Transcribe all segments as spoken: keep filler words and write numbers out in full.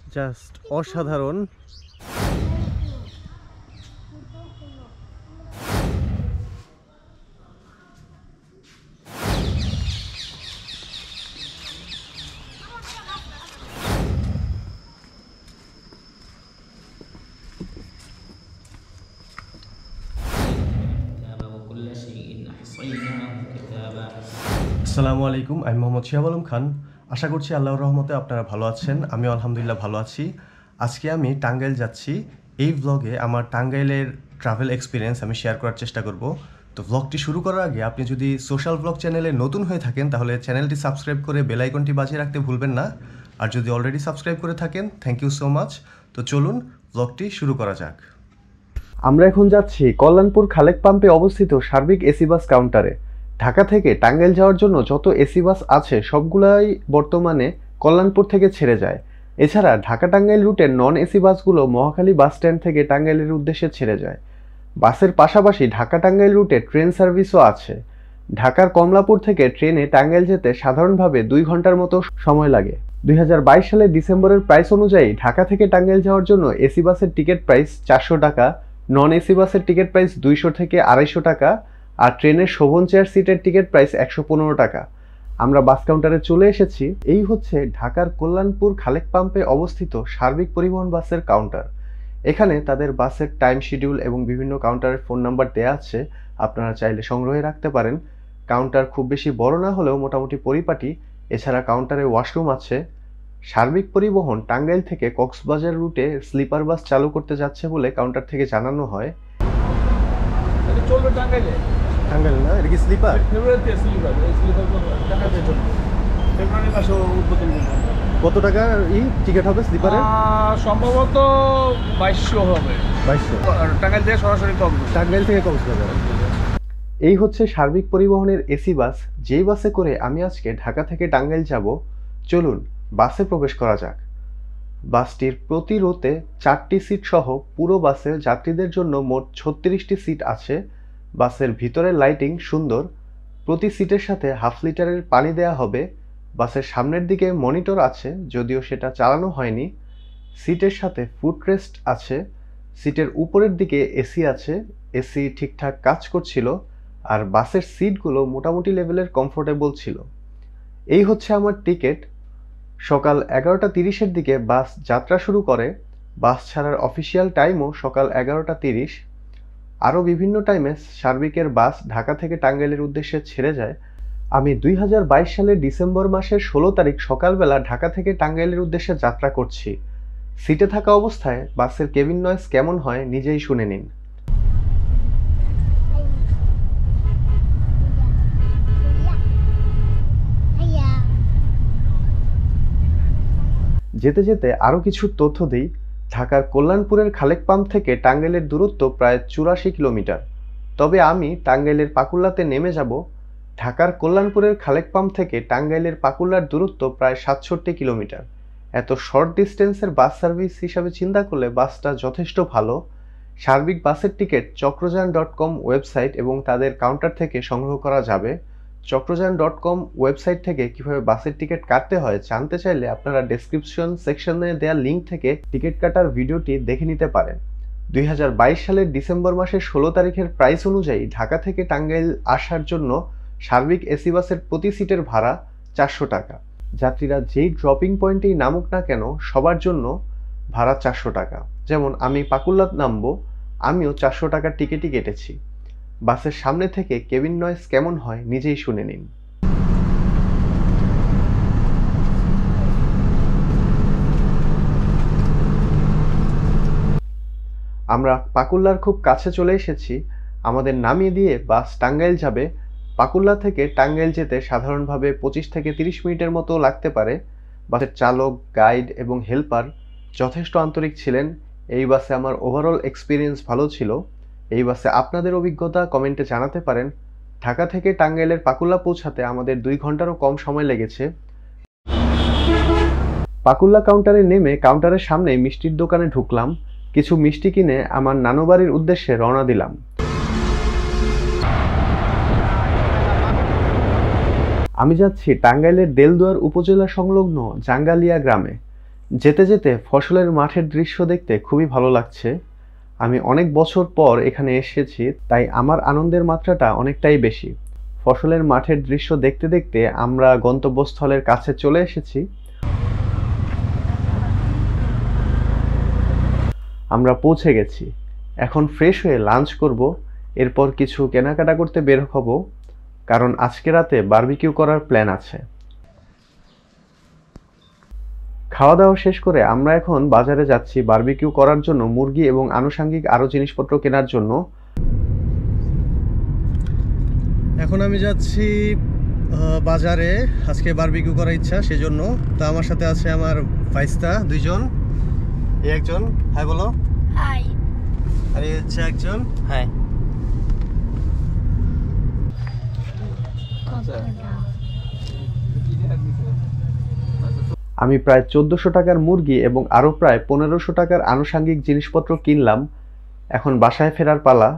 Just অসাধারণ। আসসালামু আলাইকুম, আমি মোহাম্মদ শিহাব আলম খান। আশা করছি আল্লাহর রহমতে আপনারা ভালো আছেন। আমি আলহামদুলিল্লাহ ভালো আছি। আজকে আমি টাঙ্গাইল যাচ্ছি। এই ব্লগে আমার টাঙ্গাইলের ট্রাভেল এক্সপিরিয়েন্স আমি শেয়ার করার চেষ্টা করব। তো ব্লগটি শুরু করার আগে আপনি যদি সোশ্যাল ব্লগ চ্যানেলে নতুন হয়ে থাকেন তাহলে চ্যানেলটি সাবস্ক্রাইব করে বেল আইকনটি বাজিয়ে রাখতে ভুলবেন না। আর যদি অলরেডি সাবস্ক্রাইব করে থাকেন, থ্যাংক ইউ সো মাচ। তো চলুন ব্লগটি শুরু করা যাক। আমরা এখন যাচ্ছি কল্যাণপুর খালেক পাম্পে অবস্থিত সার্বিক এসি বাস কাউন্টারে। ঢাকা থেকে টাঙ্গাইল যাওয়ার জন্য যত এসি বাস আছে সবগুলাই বর্তমানে কল্যাণপুর থেকে ছেড়ে যায়। এছাড়া ঢাকা টাঙ্গাইল রুটের নন এসি বাসগুলো মহাখালী বাস স্ট্যান্ড থেকে টাঙ্গাইলের উদ্দেশ্যে ছেড়ে যায়। বাসের পাশাপাশি ঢাকা টাঙ্গাইল রুটে ট্রেন সার্ভিসও আছে। ঢাকার কমলাপুর থেকে ট্রেনে টাঙ্গাইল যেতে সাধারণভাবে দুই ঘন্টার মতো সময় লাগে। দুই হাজার বাইশ সালের ডিসেম্বরের প্রাইস অনুযায়ী ঢাকা থেকে টাঙ্গাইল যাওয়ার জন্য এসি বাসের টিকিট প্রাইস চারশো টাকা, নন এসি বাসের টিকিট প্রাইস দুইশো থেকে আড়াইশো টাকা, আর ট্রেনের শোভন চেয়ার সিটের টিকিট প্রাইস একশো পনেরো টাকা। আমরা বাস কাউন্টারে চলে এসেছি। এই হচ্ছে ঢাকার কল্যাণপুর খালেক পাম্পে অবস্থিত সার্বিক পরিবহন বাসের কাউন্টার। এখানে তাদের বাসের টাইম শিডিউল এবং বিভিন্ন কাউন্টারের ফোন নাম্বার দেওয়া আছে, আপনারা চাইলে সংগ্রহে রাখতে পারেন। কাউন্টার খুব বেশি বড় না হলেও মোটামুটি পরিপাটি। এছাড়া কাউন্টারে ওয়াশরুম আছে। সার্বিক পরিবহন টাঙ্গাইল থেকে কক্সবাজার রুটে স্লিপার বাস চালু করতে যাচ্ছে বলে কাউন্টার থেকে জানানো হয়। টাঙ্গাইল না, এটা কি স্লিপার? ফেব্রুয়ারিতে স্লিপার, এই স্লিপার টাঙ্গাইলের জন্য ফেব্রুয়ারি মাসে উদ্বোধন করব। কত টাকা এই টিকিট হবে স্লিপারে? সম্ভবত বাইশশো হবে। বাইশশো টাঙ্গাইল থেকে সরাসরি কক্সবাজার। টাঙ্গাইল থেকে কক্সবাজার। এই হচ্ছে সার্বিক পরিবহনের এসি বাস, যেই বাসে করে আমি আজকে ঢাকা থেকে টাঙ্গাইল যাব। চলুন বাসে প্রবেশ করা যাক। বাসটির প্রতি রোতে চারটি সিট সহ পুরো বাসে যাত্রীদের জন্য মোট ছত্রিশটি সিট আছে। বাসের ভিতরের লাইটিং সুন্দর। প্রতি সিটের সাথে হাফ লিটারের পানি দেয়া হবে। বাসের সামনের দিকে মনিটর আছে, যদিও সেটা চালানো হয়নি। সিটের সাথে ফুটরেস্ট আছে। সিটের উপরের দিকে এসি আছে, এসি ঠিকঠাক কাজ করছিল। আর বাসের সিটগুলো মোটামুটি লেভেলের কমফোর্টেবল ছিল। এই হচ্ছে আমার টিকিট। সকাল এগারোটা তিরিশের দিকে বাস যাত্রা শুরু করে। বাস ছাড়ার অফিসিয়াল টাইমও সকাল এগারোটা তিরিশ। আরও বিভিন্ন টাইমে সার্বিকের বাস ঢাকা থেকে টাঙ্গাইলের উদ্দেশ্যে ছেড়ে যায়। আমি দুই হাজার বাইশ সালের ডিসেম্বর মাসের ষোলো তারিখ সকালবেলা ঢাকা থেকে টাঙ্গাইলের উদ্দেশ্যে যাত্রা করছি। সিটে থাকা অবস্থায় বাসের কেবিন নয়েজ কেমন হয় নিজেই শুনে নিন। যেতে যেতে আরও কিছু তথ্য দিই। ঢাকার কল্যাণপুরের খালেক পাম্প থেকে টাঙ্গাইলের দূরত্ব প্রায় চুরাশি কিলোমিটার। তবে আমি টাঙ্গাইলের পাকুল্লাতে নেমে যাব। ঢাকার কল্যাণপুরের খালেক পাম্প থেকে টাঙ্গাইলের পাকুল্লার দূরত্ব প্রায় সাতষট্টি কিলোমিটার। এত শর্ট ডিস্টেন্সের বাস সার্ভিস হিসাবে চিন্তা করলে বাসটা যথেষ্ট ভালো। সার্বিক বাসের ticket Chakrajan dot com website এবং তাদের কাউন্টার থেকে সংগ্রহ করা যাবে। চক্রযান ডট কম ওয়েবসাইট থেকে কিভাবে বাসের টিকিট কাটতে হয় জানতে চাইলে আপনারা ডেসক্রিপশন সেকশনে দেওয়া লিঙ্ক থেকে টিকিট কাটার ভিডিওটি দেখে নিতে পারেন। দুই হাজার বাইশ সালের ডিসেম্বর মাসের ষোলো তারিখের প্রাইস অনুযায়ী ঢাকা থেকে টাঙ্গাইল আসার জন্য সার্বিক এসি বাসের প্রতি সিটের ভাড়া চারশো টাকা। যাত্রীরা যেই ড্রপিং পয়েন্টেই নামুক না কেন সবার জন্য ভাড়া চারশো টাকা। যেমন আমি পাকুল্লাত নামবো, আমিও চারশো টাকার টিকিটই কেটেছি। বাসের সামনে থেকে কেবিন নয়েজ কেমন হয় নিজেই শুনে নিন। আমরা পাকুল্লার খুব কাছে চলে এসেছি। আমাদের নামিয়ে দিয়ে বাস টাঙ্গাইল যাবে। পাকুল্লা থেকে টাঙ্গাইল যেতে সাধারণভাবে পঁচিশ থেকে তিরিশ মিনিটের মতো লাগতে পারে। বাসের চালক, গাইড এবং হেল্পার যথেষ্ট আন্তরিক ছিলেন। এই বাসে আমার ওভারঅল এক্সপিরিয়েন্স ভালো ছিল। এই বাসে আপনাদের অভিজ্ঞতা কমেন্টে জানাতে পারেন। ঢাকা থেকে টাঙ্গাইলের পাকুল্লা পৌঁছাতে আমাদের দুই ঘন্টারও কম সময় লেগেছে। পাকুল্লা কাউন্টারে নেমে কাউন্টারের সামনে মিষ্টির দোকানে ঢুকলাম। কিছু মিষ্টি কিনে আমার নানু বাড়ির উদ্দেশ্যে রওনা দিলাম। আমি যাচ্ছি টাঙ্গাইলের দেলদুয়ার উপজেলা সংলগ্ন জাঙ্গালিয়া গ্রামে। যেতে যেতে ফসলের মাঠের দৃশ্য দেখতে খুবই ভালো লাগছে। আমি অনেক বছর পর এখানে এসেছি, তাই আমার আনন্দের মাত্রাটা অনেকটাই বেশি। ফসলের মাঠের দৃশ্য দেখতে দেখতে আমরা গন্তব্যস্থলের কাছে চলে এসেছি। আমরা পৌঁছে গেছি। এখন ফ্রেশ হয়ে লাঞ্চ করব, এরপর কিছু কেনাকাটা করতে বের হব, কারণ আজকে রাতে বারবিকিউ করার প্ল্যান আছে। খাওয়া দাওয়া শেষ করে আমরা এখন বাজারে যাচ্ছি বারবিকিউ করার জন্য মুরগি এবং আনুষঙ্গিক আরও জিনিসপত্র কেনার জন্য। এখন আমি যাচ্ছি বাজারে, আজকে বারবিকিউ করার ইচ্ছা সেজন্য। তো আমার সাথে আছে আমার ভাইস্তা দুইজন, এই একজন হাই বলো, হাই, আর এই হচ্ছে একজন হাই। আমি প্রায় চোদ্দশো টাকার মুরগি এবং আরও প্রায় পনেরোশো টাকার আনুষঙ্গিক জিনিসপত্র কিনলাম। এখন বাসায় ফেরার পালা।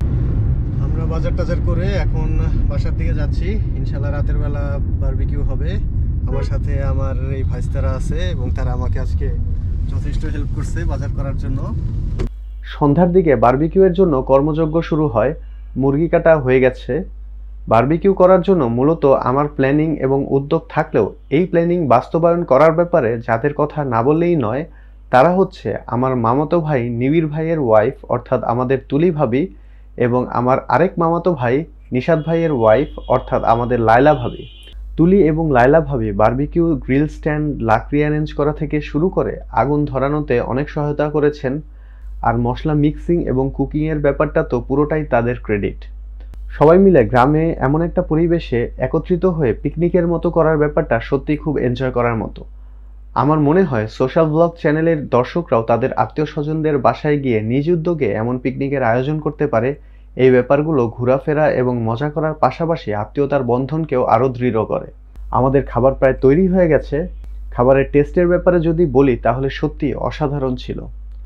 আমরা বাজার টাজার করে এখন বাসার দিকে যাচ্ছি। ইনশাল্লাহ রাতের বেলা বারবিকিউ হবে। আমার সাথে আমার এই ভাইস্তারা আছে এবং তারা আমাকে আজকে যথেষ্ট হেল্প করছে বাজার করার জন্য। সন্ধ্যার দিকে বারবিকিউয়ের জন্য কর্মযজ্ঞ শুরু হয়। মুরগি কাটা হয়ে গেছে। বারবিকিউ করার জন্য মূলত আমার প্ল্যানিং এবং উদ্যোগ থাকলেও এই প্ল্যানিং বাস্তবায়ন করার ব্যাপারে যাদের কথা না বললেই নয়, তারা হচ্ছে আমার মামাতো ভাই নিবিড় ভাইয়ের ওয়াইফ অর্থাৎ আমাদের তুলি ভাবি, এবং আমার আরেক মামাতো ভাই নিশাদ ভাইয়ের ওয়াইফ অর্থাৎ আমাদের লায়লা ভাবি। তুলি এবং লায়লা ভাবি বারবিকিউ গ্রিল স্ট্যান্ড লাকড়ি অ্যারেঞ্জ করা থেকে শুরু করে আগুন ধরানোতে অনেক সহায়তা করেছেন। আর মশলা মিক্সিং এবং কুকিংয়ের ব্যাপারটা তো পুরোটাই তাদের ক্রেডিট। সবাই মিলে গ্রামে এমন একটা পরিবেশে একত্রিত হয়ে পিকনিকের মতো করার ব্যাপারটা সত্যিই খুব এনজয় করার মতো। আমার মনে হয় সোশ্যাল ব্লগ চ্যানেলের দর্শকরাও তাদের আত্মীয় স্বজনদের বাসায় গিয়ে নিজ উদ্যোগে এমন পিকনিকের আয়োজন করতে পারে। এই ব্যাপারগুলো ঘোরাফেরা এবং মজা করার পাশাপাশি আত্মীয়তার বন্ধনকেও আরও দৃঢ় করে। আমাদের খাবার প্রায় তৈরি হয়ে গেছে। খাবারের টেস্টের ব্যাপারে যদি বলি তাহলে সত্যি অসাধারণ ছিল।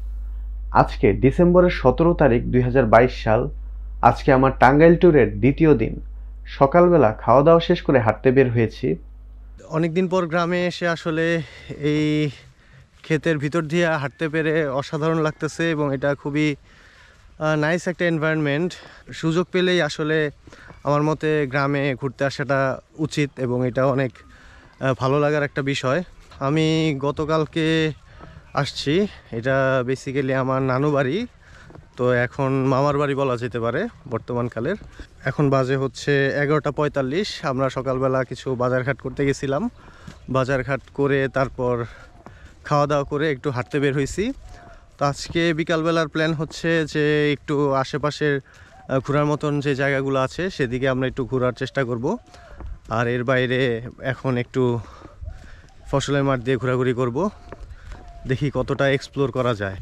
আজকে ডিসেম্বরের সতেরো তারিখ দুই হাজার বাইশ সাল। আজকে আমার টাঙ্গাইল ট্যুরের দ্বিতীয় দিন। সকালবেলা খাওয়া দাওয়া শেষ করে হাঁটতে বের হয়েছি। অনেকদিন পর গ্রামে এসে আসলে এই ক্ষেতের ভিতর দিয়ে হাঁটতে পেরে অসাধারণ লাগতেছে এবং এটা খুবই নাইস একটা এনভায়রনমেন্ট। সুযোগ পেলেই আসলে আমার মতে গ্রামে ঘুরতে আসাটা উচিত এবং এটা অনেক ভালো লাগার একটা বিষয়। আমি গতকালকে আসছি, এটা বেসিক্যালি আমার নানু বাড়ি, তো এখন মামার বাড়ি বলা যেতে পারে বর্তমানকালের। এখন বাজে হচ্ছে এগারোটা পঁয়তাল্লিশ। আমরা সকালবেলা কিছু বাজারঘাট করতে গেছিলাম, বাজারঘাট করে তারপর খাওয়া দাওয়া করে একটু হাঁটতে বের হয়েছি। তো আজকে বিকালবেলার প্ল্যান হচ্ছে যে একটু আশেপাশের ঘোরার মতন যে জায়গাগুলো আছে সেদিকে আমরা একটু ঘোরার চেষ্টা করব। আর এর বাইরে এখন একটু ফসলের মাঠ দিয়ে ঘোরাঘুরি করব, দেখি কতটা এক্সপ্লোর করা যায়।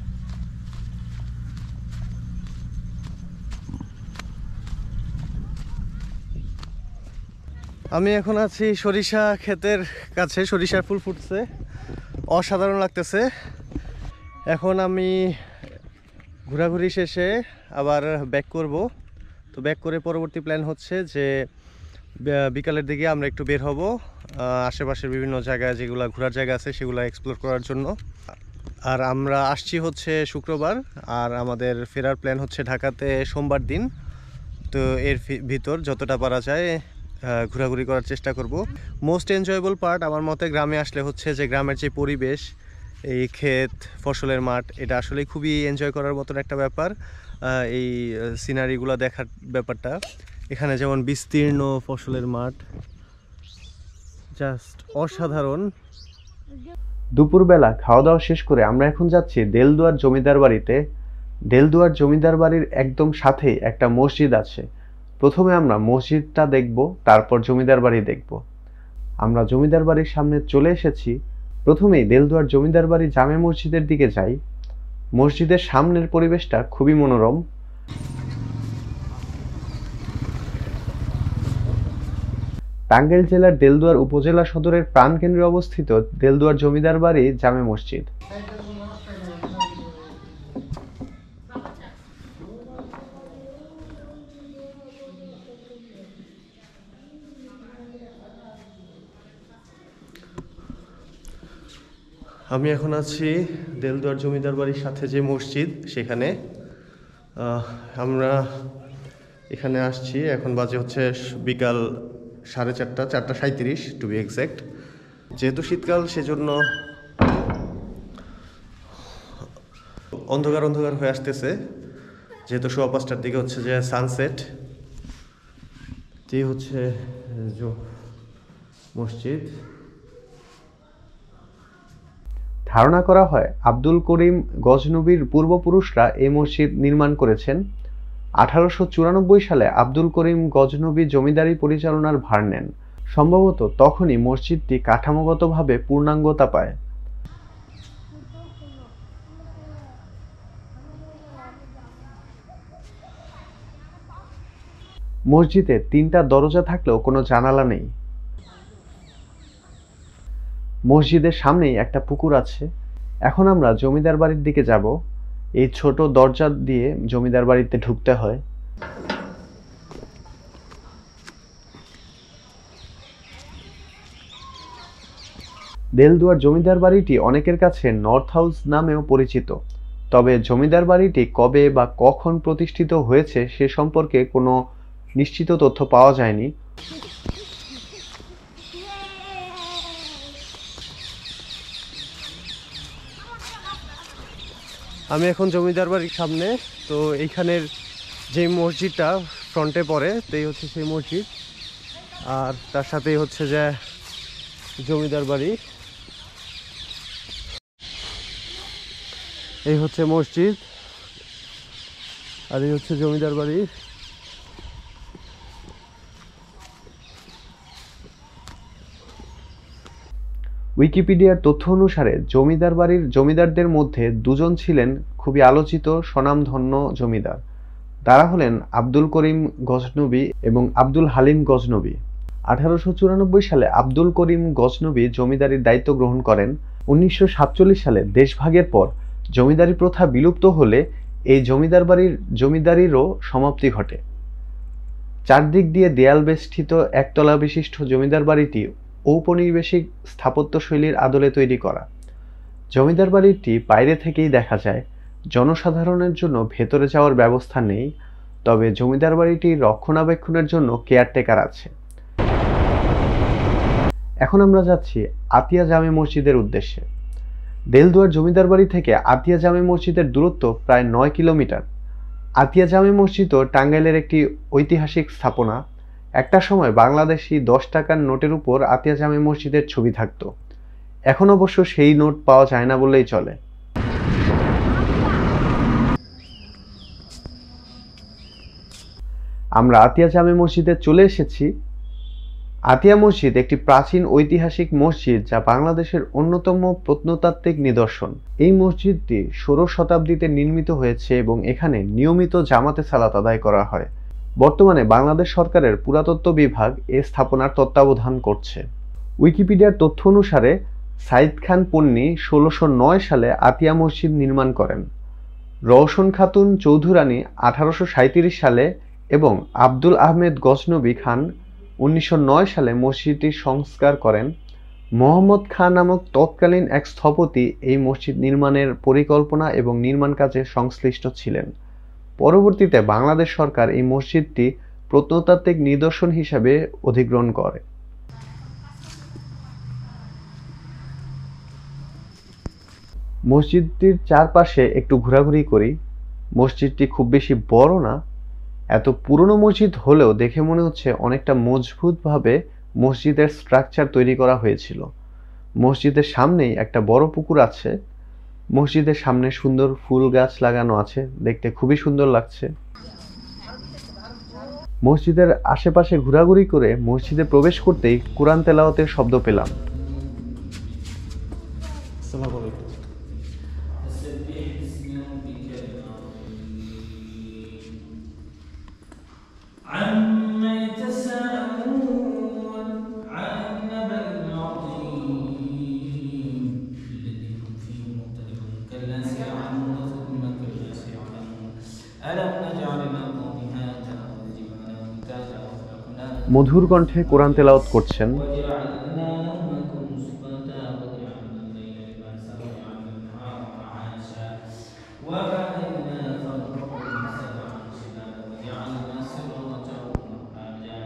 আমি এখন আছি সরিষা ক্ষেতের কাছে, সরিষার ফুল ফুটছে, অসাধারণ লাগতেছে। এখন আমি ঘোরাঘুরি শেষে আবার ব্যাক করব। তো ব্যাক করে পরবর্তী প্ল্যান হচ্ছে যে বিকালের দিকে আমরা একটু বের হব আশেপাশের বিভিন্ন জায়গায় যেগুলো ঘোরার জায়গা আছে সেগুলো এক্সপ্লোর করার জন্য। আর আমরা আসছি হচ্ছে শুক্রবার, আর আমাদের ফেরার প্ল্যান হচ্ছে ঢাকাতে সোমবার দিন। তো এর ভিতর যতটা পারা যায় ঘোরাঘুরি করার চেষ্টা করব। মোস্ট এনজয়েবল পার্ট আমার মতে গ্রামে আসলে হচ্ছে যে গ্রামের যে পরিবেশ, এই ক্ষেত ফসলের মাঠ, এটা আসলে খুবই এনজয় করার মতন একটা ব্যাপার। এই সিনারিগুলো দেখার ব্যাপারটা, এখানে যেমন বিস্তীর্ণ ফসলের মাঠ, জাস্ট অসাধারণ। দুপুরবেলা খাওয়া দাওয়া শেষ করে আমরা এখন যাচ্ছি দেলদুয়ার জমিদার বাড়িতে। দেলদুয়ার জমিদার বাড়ির একদম সাথেই একটা মসজিদ আছে। প্রথমে আমরা মসজিদটা দেখব, তারপর জমিদার বাড়ি দেখব। আমরা জমিদার বাড়ির সামনে চলে এসেছি। প্রথমেই দেলদুয়ার জমিদার বাড়ি জামে মসজিদের দিকে যাই। মসজিদের সামনের পরিবেশটা খুবই মনোরম। টাঙ্গাইল জেলার দেলদুয়ার উপজেলা সদরের প্রাণকেন্দ্রে অবস্থিত দেলদুয়ার জমিদার বাড়ি জামে মসজিদ। আমি এখন আছি দেলদুয়ার জমিদার বাড়ির সাথে যে মসজিদ সেখানে। আহ, আমরা এখানে আসছি, এখন বাজে হচ্ছে বিকাল সাড়ে চারটা চারটা সাঁইত্রিশ টু বি এক্স্যাক্ট। যেহেতু শীতকাল সেজন্য অন্ধকার অন্ধকার হয়ে আসতেছে, যেহেতু সোয়া পাঁচটার দিকে হচ্ছে যে সানসেট। এই হচ্ছে যে মসজিদ। ধারণা করা হয় আব্দুল করিম গজনবীর পূর্বপুরুষরা এই মসজিদ নির্মাণ করেছেন। আঠারোশো চুরানব্বই সালে আব্দুল করিম গজনবী জমিদারি পরিচালনার ভার নেন। সম্ভবত তখনই মসজিদটি কাঠামোগতভাবে পূর্ণাঙ্গতা পায়। মসজিদে তিনটা দরজা থাকলেও কোনো জানালা নেই। মসজিদের সামনেই একটা পুকুর আছে। এখন আমরা জমিদার বাড়ির দিকে যাব। এই ছোট দরজা দিয়ে জমিদার বাড়িতে ঢুকতে হয়। দেলদুয়ার জমিদার বাড়িটি অনেকের কাছে নর্থ হাউস নামেও পরিচিত। তবে জমিদার বাড়িটি কবে বা কখন প্রতিষ্ঠিত হয়েছে সে সম্পর্কে কোনো নিশ্চিত তথ্য পাওয়া যায়নি। আমি এখন জমিদার বাড়ির সামনে। তো এইখানের যে মসজিদটা ফ্রন্টে পড়ে তাই হচ্ছে সেই মসজিদ, আর তার সাথেই হচ্ছে যে জমিদার বাড়ি। এই হচ্ছে মসজিদ আর এই হচ্ছে জমিদার বাড়ি। উইকিপিডিয়ার তথ্য অনুসারে জমিদার বাড়ির জমিদারদের মধ্যে দুজন ছিলেন খুবই আলোচিত স্বনামধন্য জমিদার। তারা হলেন আব্দুল করিম গজনবী এবং আব্দুল হালিম গজনবী। আঠারোশো চুরানব্বই সালে আব্দুল করিম গজনবী জমিদারির দায়িত্ব গ্রহণ করেন। উনিশশো সাতচল্লিশ সালে দেশভাগের পর জমিদারি প্রথা বিলুপ্ত হলে এই জমিদার বাড়ির জমিদারিরও সমাপ্তি ঘটে। চারদিক দিয়ে দেয়াল বেষ্টিত একতলা বিশিষ্ট জমিদার বাড়িটি ঔপনিবেশিক স্থাপত্যশৈলীর আদলে তৈরি করা। জমিদার বাড়িটি বাইরে থেকেই দেখা যায়। জনসাধারণের জন্য ভেতরে যাওয়ার ব্যবস্থা নেই, তবে জমিদার বাড়িটি রক্ষণাবেক্ষণের জন্য কেয়ারটেকার আছে। এখন আমরা যাচ্ছি আতিয়া জামে মসজিদের উদ্দেশ্যে। দেলদুয়ার জমিদার বাড়ি থেকে আতিয়া জামে মসজিদের দূরত্ব প্রায় নয় কিলোমিটার। আতিয়া জামে মসজিদও টাঙ্গাইলের একটি ঐতিহাসিক স্থাপনা। একটা সময় বাংলাদেশি দশ টাকার নোটের উপর আতিয়া জামে মসজিদের ছবি থাকত। এখন অবশ্য সেই নোট পাওয়া যায় না বললেই চলে। আমরা আতিয়া জামে মসজিদে চলে এসেছি। আতিয়া মসজিদ একটি প্রাচীন ঐতিহাসিক মসজিদ যা বাংলাদেশের অন্যতম প্রত্নতাত্ত্বিক নিদর্শন। এই মসজিদটি ষোড়শ শতাব্দীতে নির্মিত হয়েছে এবং এখানে নিয়মিত জামাতে সালাত আদায় করা হয়। বর্তমানে বাংলাদেশ সরকারের পুরাতত্ত্ব বিভাগ এ স্থাপনার তত্ত্বাবধান করছে। উইকিপিডিয়ার তথ্য অনুসারে সাইদ খান পন্নী ষোলোশো নয় সালে আতিয়া মসজিদ নির্মাণ করেন। রওশন খাতুন চৌধুরানী আঠারোশো সাঁইত্রিশ সালে এবং আব্দুল আহমেদ গজনবী খান উনিশশো নয় সালে মসজিদটি সংস্কার করেন। মোহাম্মদ খান নামক তৎকালীন এক স্থপতি এই মসজিদ নির্মাণের পরিকল্পনা এবং নির্মাণ কাজে সংশ্লিষ্ট ছিলেন। পরবর্তীতে বাংলাদেশ সরকার এই মসজিদটি প্রত্নতাত্ত্বিক নিদর্শন হিসাবে অধিগ্রহণ করে। মসজিদটির চারপাশে একটু ঘোরাঘুরি করি। মসজিদটি খুব বেশি বড় না। এত পুরনো মসজিদ হলেও দেখে মনে হচ্ছে অনেকটা মজবুতভাবে মসজিদের স্ট্রাকচার তৈরি করা হয়েছিল। মসজিদের সামনেই একটা বড় পুকুর আছে। মসজিদের সামনে সুন্দর ফুল গাছ লাগানো আছে, দেখতে খুবই সুন্দর লাগছে। মসজিদের আশেপাশে ঘোরাঘুরি করে মসজিদে প্রবেশ করতেই কোরআন তেলাওয়াতের শব্দ পেলাম। আসসালামু আলাইকুম। মধুর কণ্ঠে কোরআন তেলাওয়াত করছেন। وبنينا فوقكم سبعا شدادا وجعلنا سراجا وهاجا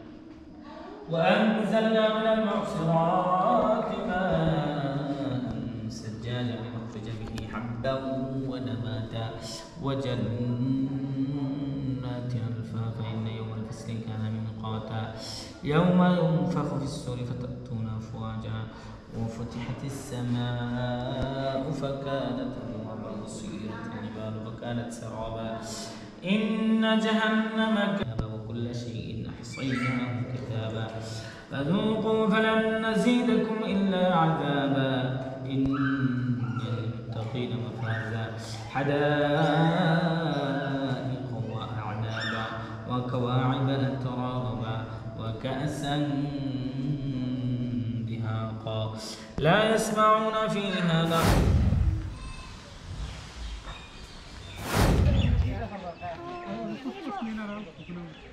وأنزلنا من المعصرات ماء سجاجا لنخرج به حبا ونباتا وجنات ألفافا إن يوم الفصل كان ميقاتا يوم ينفخ في الصور فتأتون أفواجا وفتحت السماء فكانت أبوابا وسيرت الجبال فكانت سرابا إن جهنم كانت وكل شيء أحصيناه كتابا فذوقوا فلن نزيدكم إلا عذابا إن للمتقين مفازا حدائق وأعنابا وكواعب أترابا وكأسا دهاقا لا يسمعون فيها لغوا